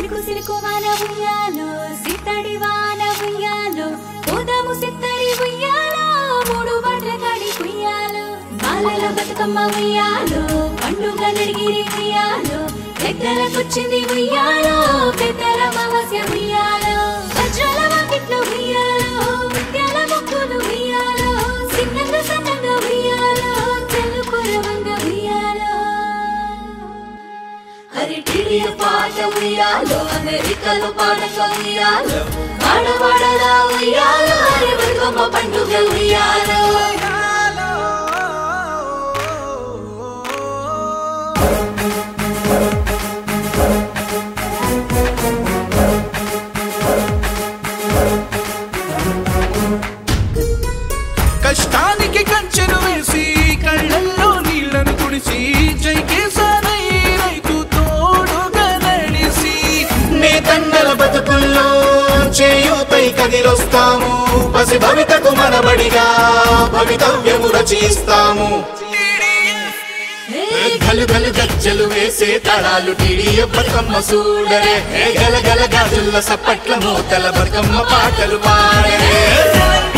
silk silk వాన ఉయ్యాలో సిత్తడి వాన ఉయ్యాలో పోదాము సిత్తడి ఉయ్యాలో మూడు బండ్ల కాడి ఉయ్యాలో బాలల బతుకమ్మ ఉయ్యాలో పండుగ నడిగిరి ఉయ్యాలో దగ్గరకొచ్చింది ఉయ్యాలో పెద్దల అమావాస్య ఉయ్యాలో వజ్రాల వాకిట్లో ఉయ్యాలో ముత్యాల ముక్కులు ఉయ్యాలో సిన్నంగా సన్నంగా ఉయ్యాలో చెల్లుకురవంగా ఉయ్యాలో హరిటిడియ పాట ఉయ్యాలో అమెరికాలో పాడక ఉయ్యాలో వాడవాడలా ఉయ్యాలో హరి బతుకమ్మ పండుగ ఉయ్యాలో కష్టానికి కంచెను వేసి కళ్ళల్లో నీళ్లను కుడిసి జై కేసరై రైతు తోడుగా నడిసి నేతండల బతుకుల్లో చేయూతై కదిలొస్తాము పసి భవితకు మనబడిగా భవితవ్యము రచిస్తాము గలు గలు గజ్జలు వేసే తళాలు టీడీయ బతుకమ్మ సూడరే గల గల గాజుల్ల సప్పట్ల మోతల బతుకమ్మ పాటలు పాడరే